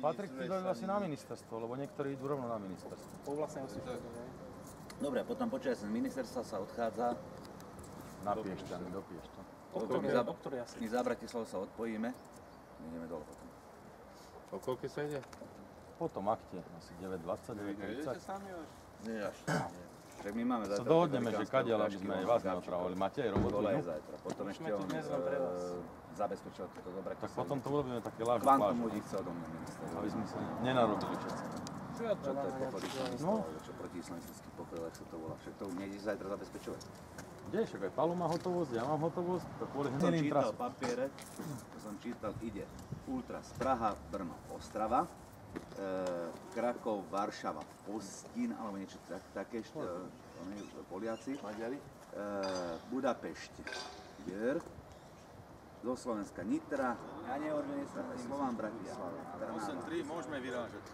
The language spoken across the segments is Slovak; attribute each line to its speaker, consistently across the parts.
Speaker 1: Patrik, ty dojdu asi na ministerstvo, lebo niektorí idú rovno na ministerstvo.
Speaker 2: Povlastne osvietlenie.
Speaker 3: Dobre, potom počas ministerstva sa odchádza.
Speaker 1: Na Piešťany, do Piešťan.
Speaker 3: My za Bratislavu sa odpojíme. My ideme dole potom.
Speaker 2: O koľko sa ide?
Speaker 1: Potom akte, asi 9:20, 9:30.
Speaker 3: Nie až. Tak my máme
Speaker 1: Sa dohodneme, že kadiaľ, aby sme aj vás neotravovali. Máte aj robotu?
Speaker 3: Dole je zajtra. Potom ešte on zabezpečil toto do Bratislavy.
Speaker 1: Tak potom to urobíme také lážne
Speaker 3: Kvantum
Speaker 1: pláže.
Speaker 3: ľudí chce odo mňa minister.
Speaker 1: Aby sme sa nenarobili všetci.
Speaker 3: Čo to je pochod islamistov, čo protiislamistický pochod, ak sa to volá. Však to nejde zajtra zabezpečovať.
Speaker 1: Kde? Však aj Palu má hotovosť, ja mám hotovosť, to kvôli
Speaker 3: Som
Speaker 1: hnilým
Speaker 3: čítal
Speaker 1: trasom.
Speaker 3: papiere, ide Ultras Praha, Brno, Ostrava, Krakov, Varšava, Postín, alebo niečo také, oni Poliaci, Maďari, Budapešť, Jör, zo Slovenska Nitra, ja neorganizujem, Slovan, Bratislava,
Speaker 1: 8:3 môžeme vyrážať.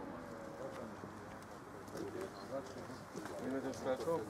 Speaker 2: Idete s Krakou?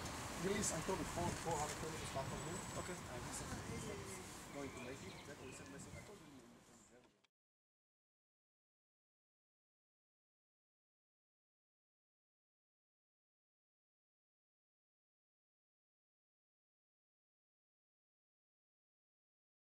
Speaker 4: Release until the 400 kilometers back from here. Okay. Going to make it.